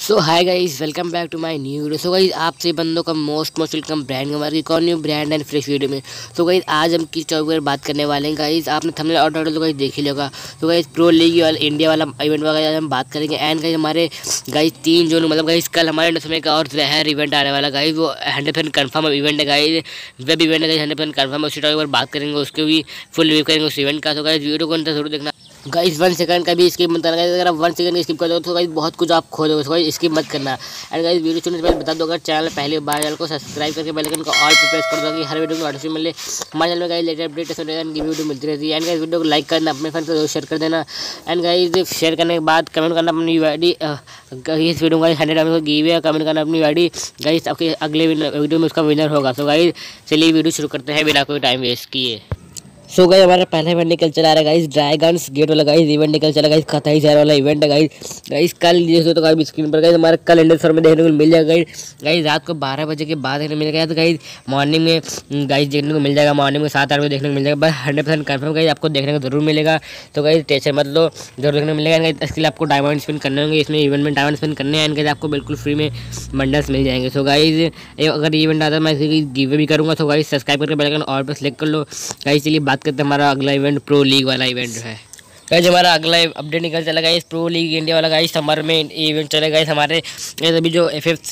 So hi guys, welcome back to my new video. So guys, आपसे बंदों का most welcome brand हमारी कौन new brand and fresh video में। So guys, आज हम किस टॉपिक पर बात करने वाले हैं गाइस। आपने थंबनेल और टाइटल तो गाइस देख ही लिया। तो गाइस, प्रो लीग वाला इंडिया वाला इवेंट वगैरह आज हम बात करेंगे। एंड गाइस, हमारे गाइस 3 जून मतलब गाइस कल हमारे इंडिया में का और है इवेंट आने वाला गाइस। वो 100% कन्फर्म इवेंट है गाइस, वेब इवेंट है गाइस, 100% कन्फर्म है। उसी टॉपिक पर बात करेंगे, उसके भी फुल रिव्यू करेंगे उस इवेंट का। तो गाइस, वीडियो को अंत जरूर देखना गाइस। 1 सेकंड का भी स्किप मत करना गाइस। अगर आप 1 सेकंड स्किप कर दो तो गाइस बहुत कुछ आप खो दोगे, तो गाइस स्किप मत करना। एंड गाइस, वीडियो चुनने से पहले बता दो, अगर चैनल पहली बार चैनल को सब्सक्राइब करके बेल आइकन को ऑल पे प्रेस कर दो कि हर वीडियो को नोटिफिकेशन मिले। हमारे चैनल में गाइस लेटेस्ट अपडेट की वीडियो मिलती रहती है। एंड गाइस, वीडियो को लाइक करना, अपने फ्रेंड्स को शेयर कर देना। एंड गाइस, शेयर करने के बाद कमेंट करना अपनी आईडी, इस वीडियो में 100 टाइम गिव है, कमेंट करना अपनी आईडी गाइस। आपके अगले वीडियो में उसका विनर होगा। तो गाइस चलिए वीडियो शुरू करते हैं बिना कोई टाइम वेस्ट किए। सो गाइस, हमारा पहला इवेंट निकल चला रहा है गाइस, ड्रैगन्स गेट वाला गाइस इवेंट निकल चला गाइस, 27,000 वाला इवेंट है गाइस। कल जैसे तो गाइस स्क्रीन पर गाइस हमारा कल इंडस्टर में देखने को मिल जाएगा गाइस रात को 12 बजे के बाद देखने को मिलेगा। तो गाइस मॉर्निंग में गाइस देखने को मिल जाएगा, मॉर्निंग में 7-8 बजे देखने को मिल जाएगा। बस 100% कन्फर्म गाइस आपको देखने को जरूर मिलेगा। तो गाइस टेंशन मत लो, जरूर देखने को मिलेगा गाइस। इसके लिए आपको डायमंड स्पिन करने होंगे, इसमें इवेंट में डायमंड स्पिन करने हैं गाइस, आपको बिल्कुल फ्री में बंडल्स मिल जाएंगे। सो गाइस, अगर इवेंट आता है मैं इसकी गिव भी करूँगा। तो गाइस सब्सक्राइब करके बेल आइकन ऑल पर सेलेक्ट कर लो गाइस। चलिए बात करते हैं हमारा अगला इवेंट प्रो लीग वाला इवेंट है गाइस। हमारा अगला अपडेट निकल चला गाइस, प्रो लीग इंडिया वाला गाइस समर में इवेंट चलेगा गाइस। हमारे अभी जो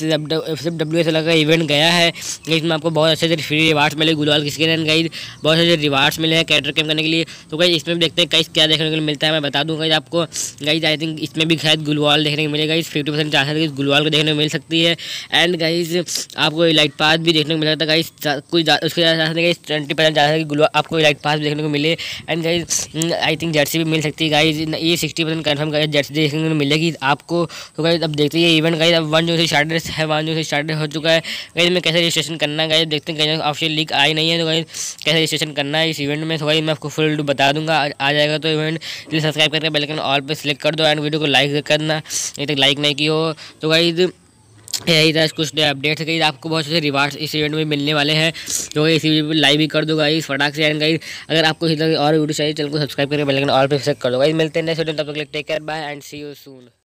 FFWS वाला इवेंट गया है, इसमें आपको बहुत अच्छे से फ्री रिवार्ड्स मिले, गुलाल किसके लिए गाइस, बहुत अच्छे रिवार्ड्स मिले हैं कैरेक्टर कैम करने के लिए। तो गाइस इसमें भी देखते हैं गाइस क्या देखने को मिलता है, मैं बता दूँ गाइस आपको गाइस। आई थिंक इसमें भी शायद गुलवाल देखने को मिलेगा गाइस, 50% चांस है कि गुलवाल को देखने को मिल सकती है। एंड गाइस आपको इलाइट पास भी देखने को मिल सकता है गाइस, कुछ उसके चांस है 20% चांस है कि गुलवाल आपको इलाइट पास भी देखने को मिले। And guys I think jersey भी मिल सकती है गाइस, ये 60% कन्फर्म गाइस जर्सी देखने को मिलेगी आपको। तो गाइस अब देखते हैं ये इवेंट गाइस, अब 1 जून से स्टार्ट है, 1 जून से स्टार्ट हो चुका है गाइस। में कैसे रजिस्ट्रेशन करना है गाइस, देखते हैं कहीं ऑफिशियल लिंक आई नहीं है। तो गाइस कैसे रजिस्ट्रेशन करना है इस इवेंट में, तो गाइस मैं आपको फुल बता दूंगा, आ जाएगा। तो इवेंट इसलिए सब्सक्राइब करके बेल आइकन ऑल पे सिलेक्ट कर दो एंड वीडियो को लाइक करना, अभी तक लाइक नहीं की हो। तो गाइस यही था कुछ अपडेट्स है गाइस, आपको बहुत से रिवार्ड्स इस इवेंट में मिलने वाले हैं। तो इस वीडियो पर लाइव भी कर दो गाइस फटाक से। एंड गाइस अगर आपको इस तरह की और वीडियो चाहिए चैनल को सब्सक्राइब करके बेल आइकन ऑल पे सेलेक्ट कर दो गाइस। मिलते हैं नेक्स्ट वीडियो, तब तक take care, bye and see you soon.